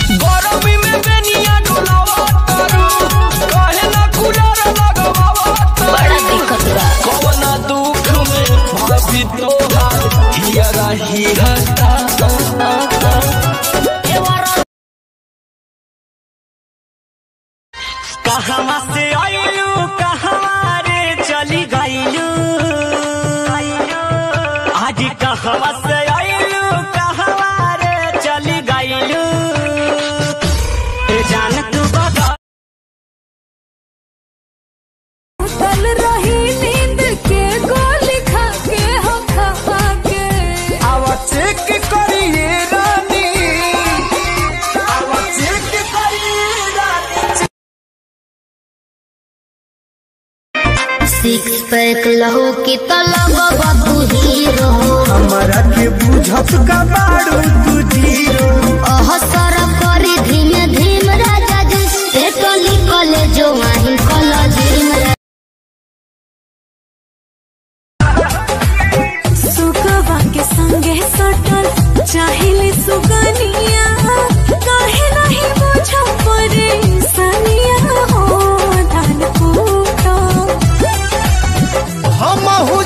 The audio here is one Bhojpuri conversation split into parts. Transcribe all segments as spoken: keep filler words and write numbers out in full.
गरमी में बेनिया डोलावा तारू काहे ना कूलर लगावा तारू बड़ा दिक्कत बा कवना दुख में भाभी तोहार हिया रही हता कहवा से आइलू कहवा रे चली गइलू आज कहवा से आइलू कहवा रे चली गइलू जान तू बता चल रही नींद के गोली खा के हो खा के आवा चेक करिए रानी आवा चेक करिए रानी सिक्स पैक लहू की तलब बाबू हीरो हमारा के बुझत का बाड़ू तू जीरो ओह सर करी धीमे धीम राजा जी पेटोली कले जो वहीं कॉलेज में सुगवा के संगे सटल चाहिले सुगनिया काहे नहीं बुझा परे सनिया हो धन कूटा हम हूँ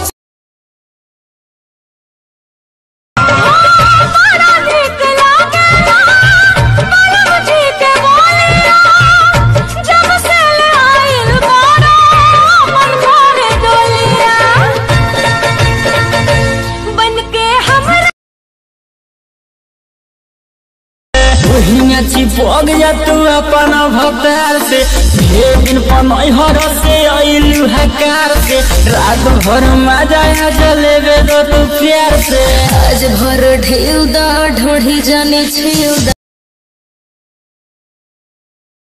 बड़ा नीक लागेला बड़ा जी के बोलिया जब से ले आइल बारा मन भरे डोलिया बनके हमरा हिया चिपक जा तू अपन भतार से ढेर दिन पनहर से आइलू हकार से रात भर मजा आ जलेबे दो तू प्यार से आज भर ढेउ दा ढोढ़ी जाने छिउ